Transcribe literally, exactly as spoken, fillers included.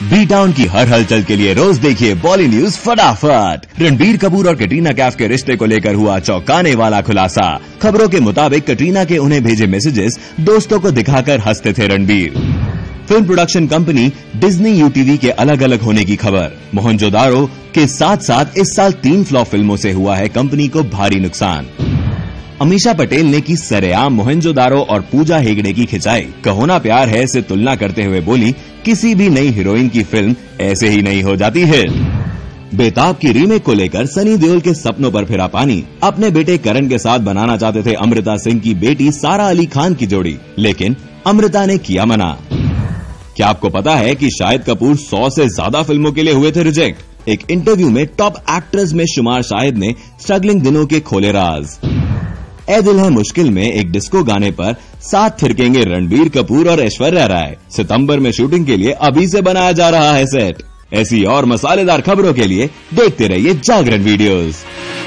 B town की हर हलचल के लिए रोज देखिए बॉली न्यूज फटाफट। रणबीर कपूर और कटरीना कैफ के रिश्ते को लेकर हुआ चौंकाने वाला खुलासा। खबरों के मुताबिक कटरीना के उन्हें भेजे मैसेजेस दोस्तों को दिखाकर हंसते थे Ranbir. Film production company Disney UTV के अलग अलग होने की खबर। मोहनजोदारो के साथ साथ इस साल तीन फ्लॉप फिल्मों से हुआ है कंपनी को भारी नुकसान। अमीषा पटेल ने की सरेआम मोहनजोदारो और पूजा हेगड़े की खिंचाई। कहो ना प्यार है से तुलना करते हुए बोली, किसी भी नई हीरोइन की फिल्म ऐसे ही नहीं हो जाती है। बेताब की रीमेक को लेकर सनी देओल के सपनों पर फिरा पानी। अपने बेटे करण के साथ बनाना चाहते थे अमृता सिंह की बेटी सारा अली खान की जोड़ी, लेकिन अमृता ने किया मना। क्या आपको पता है कि शाहिद कपूर सौ से ज्यादा फिल्मों के लिए हुए थे रिजेक्ट। एक इंटरव्यू में टॉप एक्टर्स में शुमार शाहिद ने स्ट्रगलिंग दिनों के खोले राज। ए दिल है मुश्किल में एक डिस्को गाने पर साथ थिरकेंगे रणबीर कपूर और ऐश्वर्या राय। सितंबर में शूटिंग के लिए अभी से बनाया जा रहा है सेट। ऐसी और मसालेदार खबरों के लिए देखते रहिए जागरण वीडियोस।